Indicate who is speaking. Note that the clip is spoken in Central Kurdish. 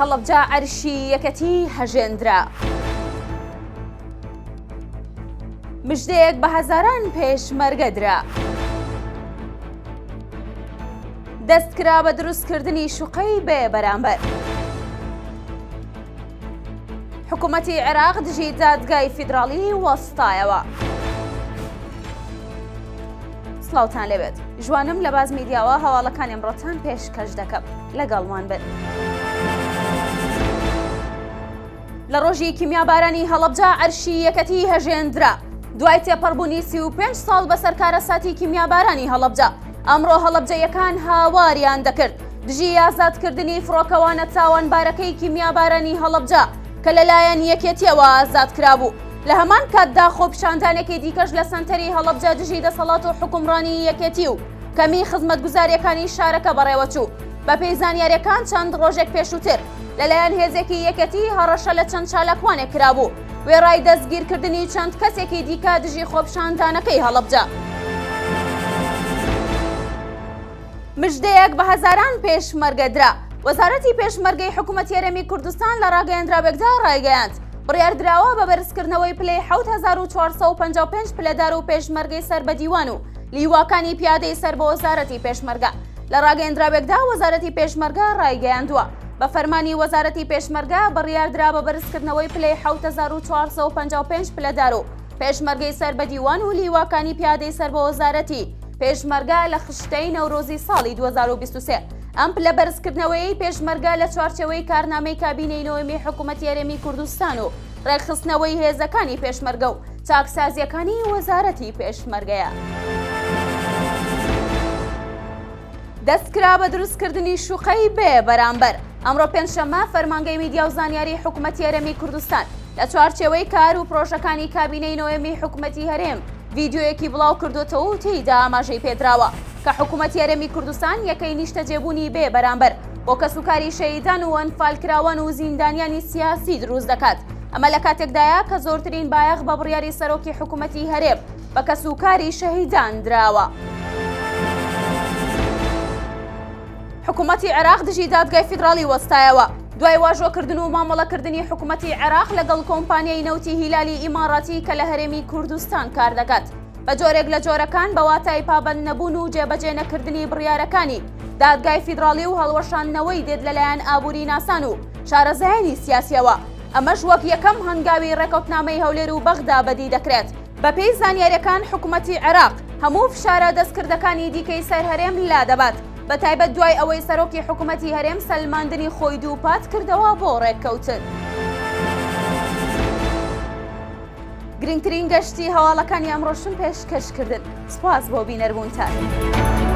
Speaker 1: هەڵەبجە عەرشی یەکەتی هەژێندرا. مژدەیەک بە هەزاران پێشمەرگەدرا. دەستکرا بە دروستکردنی شوقەی بێ بەرامبەر. حکوومەتی عێراق دژی دادگای فیدراڵی وەستایەوە. سڵاوتان لەبێت. جوانم لە باز میدیاوە هەواڵەکانی ئەمڕۆتان پێشکەش دەکەم. لەگەڵمان بن. لە ڕۆژی کیمیابارانی هەڵەبجە عەرشی یەکەتی هەژێندرا. دوای تێپەڕبوونی 35 ساڵ بەسەر کارەساتی کیمیابارانی هەڵەبجە، ئەمڕۆ هەڵەبجەیەکان هاواریان دەکرد دژی ئازادکردنی فڕۆکەوانە تاوانبارەکەی کیمیابارانی هەڵەبجە کە لەلایەن یەکێتیەوە ئازاد کرابوو. لە هەمان کاتدا خۆپیشاندانێکی دیکەش لە سەنتەری هەڵەبجە دژی دەسەڵات و حکومڕانی یەکێتی و کەمی خزمەتگوزاریەکانی شارەکە بەڕێوەچوو. بە پێی زانیاریەکان چەند ڕۆژێک پێشووتر لەلایەن هێزێکی یەکێتی هەڕەشە لە چەند چالاکوانێک کرابوو وێڕای دەستگیرکردنی چەند کەسێکی دیکە دژی خۆپیشاندانەکەی هەڵەبجە. مژدەیەک بە هەزاران پێشمەرگەدرا. وەزارەتی پێشمەرگەی حکوومەتی هەرێمی کوردستان لە ڕاگەیەندراوێکدا ڕایگەیاند بڕیاردراوە بە بەرزکردنەوەی پلەی 7455 پلەدار و پێشمەرگەی سەر بە دیوان و لیواکانی پیادەی سەر بە وەزارەتی پێشمەرگە. لە ڕاگەیەندراوێکدا وەزارەتی پێشمەرگە ڕایگەیاندووە بە فەرمانی وەزارەتی پێشمەرگە بڕیاردرا بە بەرزکردنەوەی پلەی 7455 پلەدار و پێشمەرگەی سەر بە دیوان و لیواکانی پیادەی سەر بە وەزارەتی پێشمەرگە لە خشتەی نەورۆزی ساڵی 2023. ئەم پلە بەرزکردنەوەی پێشمەرگە لە چوارچەوەی کارنامەی کابینەی نۆیەمی حکوومەتی هەرێمی کوردستان و ڕێکخستنەوەی هێزەکانی پێشمەرگە و چاکسازیەکانی وەزارەتی پێشمەرگەیە. دەستکرا بە دروستکردنی شوقەی بێ بەرامبەر. ئەمڕۆ پێنجشەممە فەرمانگەی میدیا و زانیاری حکوومەتی هەرێمی کوردستان لە چوارچێوەی کار و پرۆژەکانی کابینەی نۆیەمی حکوومەتی هەرێم ڤیدیۆیەکی بڵاو کردوتەوە و تێیدا ئاماژەی پێدراوە کە حکوومەتی هەرێمی کوردستان یەکەی نیشتەجێبوونی بێ بەرامبەر بۆ کەسوکاری شەهیدان و ئەنفالکراوان و زیندانیانی سیاسی دروست دەکات. ئەمە لە کاتێکدایە کە زۆرترین بایەخ بە بڕیاری سەرۆکی حکوومەتی هەرێم بە کەسوکاری شەهیدان دراوە. حکوومەتی عێراق دژی دادگای فیدراڵی وەستایەوە دوای واژۆکردن و مامەڵەکردنی حکوومەتی عێراق لەگەڵ کۆمپانیای نەوتی هیلالی ئیماڕاتی کە لە هەرێمی کوردستان کار دەکات بە جۆرێک لە جۆرەکان بە واتای پابەند نەبوون و جێبەجێ نەکردنی بڕیارەکانی دادگای فیدراڵی و هەڵوەشاندنەوەی دێت لەلایەن ئابووری ناسان و شارەزایانی سیاسیەوە. ئەمەش وەک یەکەم هەنگاوی ڕێکەوتنامەی هەولێر و بەغدا بەدی دەکرێت. بە پێی زانیاریەکان حکوومەتی عێراق هەموو فشارە دەستکردەکانی دیکەی سەر هەرێم لا دەبات بە تایبەت دوای ئەوەی سەرۆکی حکوومەتی هەرێم سەلماندنی خۆی دووپات کردەوە بۆ ڕێککەوتن. گرنگترین گەشتی هەواڵەکانی ئەمڕۆشم پێشکەشکردن. سپاس بۆ بینەربوونتان.